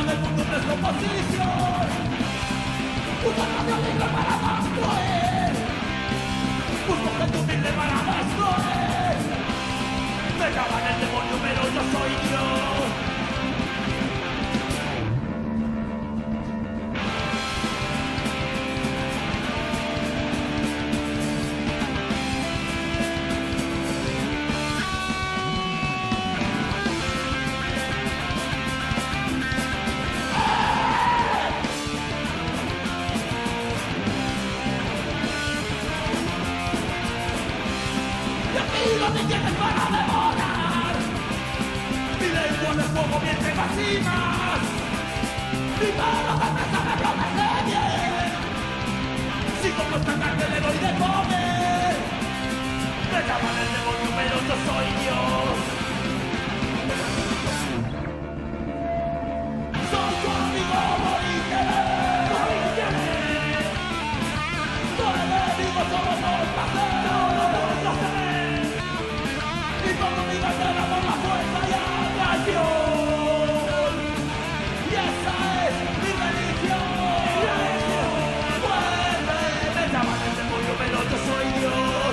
del mundo en descomposición. Busco radio libre para construir. Busco gente humilde para destruir. Me llaman el demonio, pero yo soy Dios. No te tienes para devorar. Mi lengua de fuego miente más y más. Mi mano de mesa me promete bien. Si como esta carne le doy de comer. Me llaman el demonio, pero yo soy Dios. Soy tu amigo Morígenes. Tu enemigo solo por placer. Conmigo será por la fuerza y atracción. Y esa es mi religión. Vuelve, me llaman el demonio, pero yo soy Dios.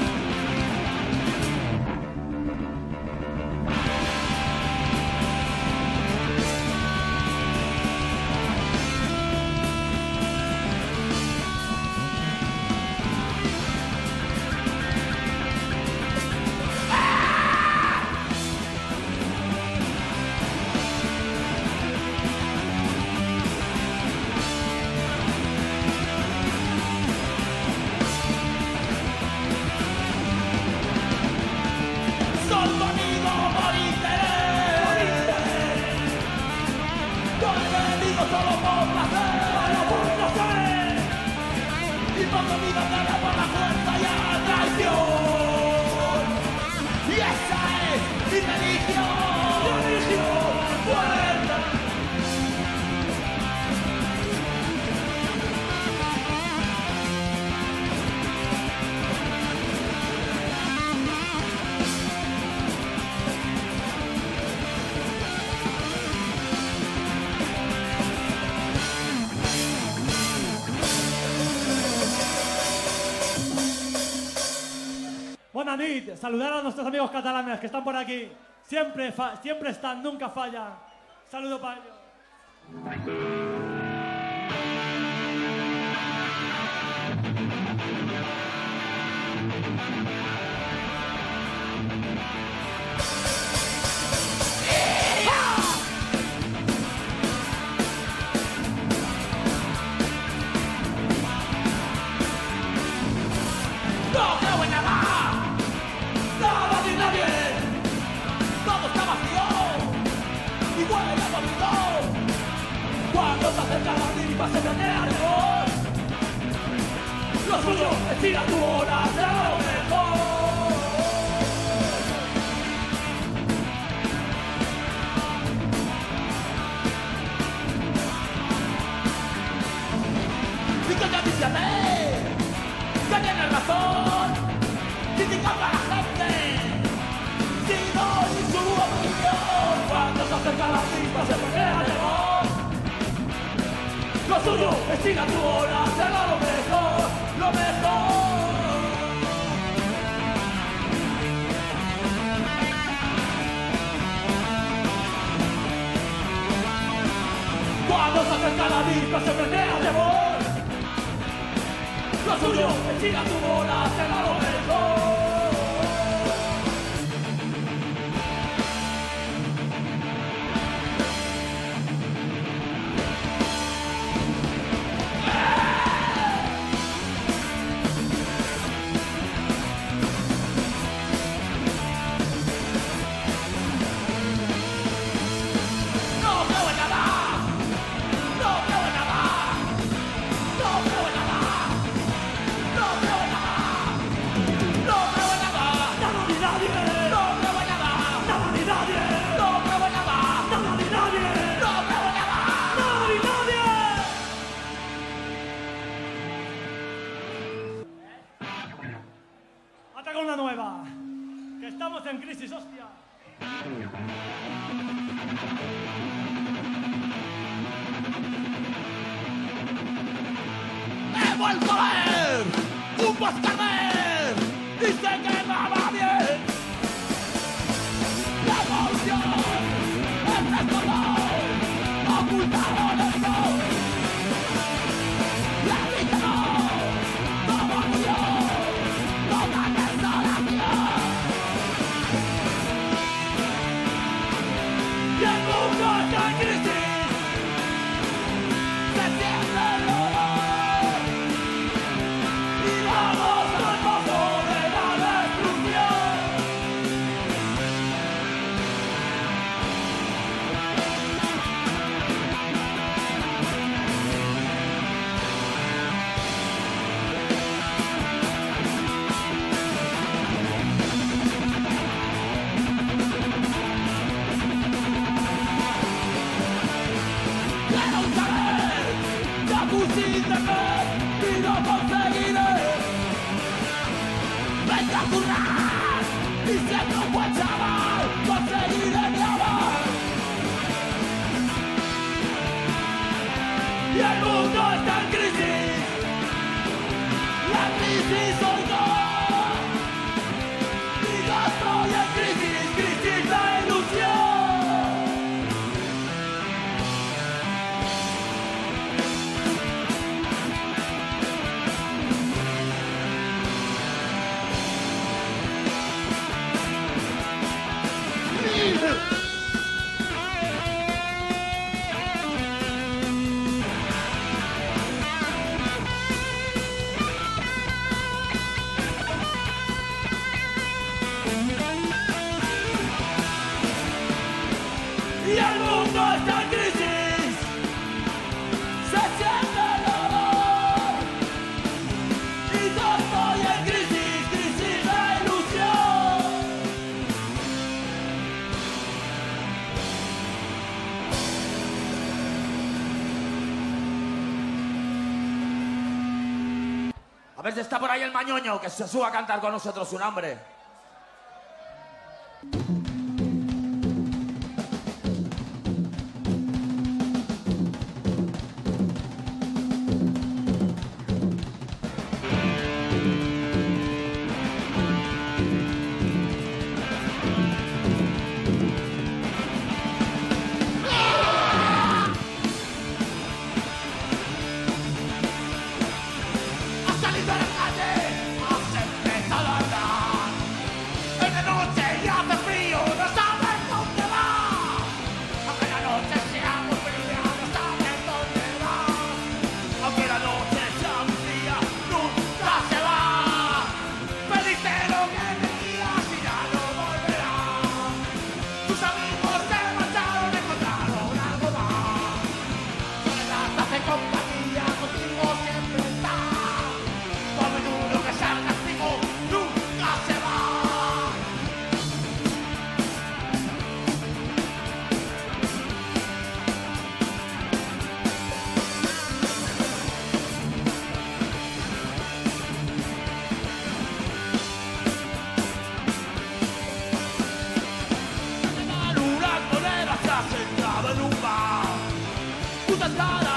Buenas noches, saludar a nuestros amigos catalanes que están por aquí. Siempre están, nunca fallan. Saludo para ellos. No creo en nada, nada ni nadie. Todo está vacío y huele a vómito. Cuando se acerca la tripa se planea el error. Lo suyo es ir a tu hora, será lo mejor. Y que te dice a mí que tienes razón, criticando a la gente, si doy su opinión. Cuando se acerca la chispa se planea el error. Lo suyo es ir a tu hora, será lo mejor, lo mejor. Cuando se acerca la chispa se planea el error. Lo suyo es ir a tu bola, será lo mejor. No creo en nada, no creo en nada, no creo en nada. No creo en nada, no creo en nada, nada ni nadie. No creo en nada, nada ni nadie. No creo en nada, nada ni nadie. No creo en nada, nada ni nadie. Ataca una nueva. Que estamos en crisis, hostia. vuelto a ver un Boscarver y sé que me va bien. La evolución es el dolor ocultado en el sol. La vida no, todo murió, toda desolación. Y el mundo está en crisis, se siente el dolor y vamos al pozo de la destrucción. Quiero saber, ya pusiste fe y lo conseguiré. Venga a currar y siendo un buen chaval, conseguiré mi amor. Y el mundo está en crisis, la crisis soy yo. Y yo estoy en crisis, crisis de ilusión. Y el mundo está en crisis, se siente el dolor. Y yo estoy en crisis, crisis de ilusión. A ver si está por ahí el mañoño, que se suba a cantar con nosotros su nombre. Has salido a la calle, has empezado a andar. En la noche y hace frío, no sabes dónde vas. Aunque la noche sea muy fría, no sabes dónde vas. Aunque la noche sea muy fría, nunca se va. Pediste lo que querías y ya no volverás. Tus amigos se marcharon, encontraron algo más. Soledad hace compañía, contigo siempre está. Por muy duro que sea el castigo, nunca se va. En una colera se has entrado en un bar. Puta escala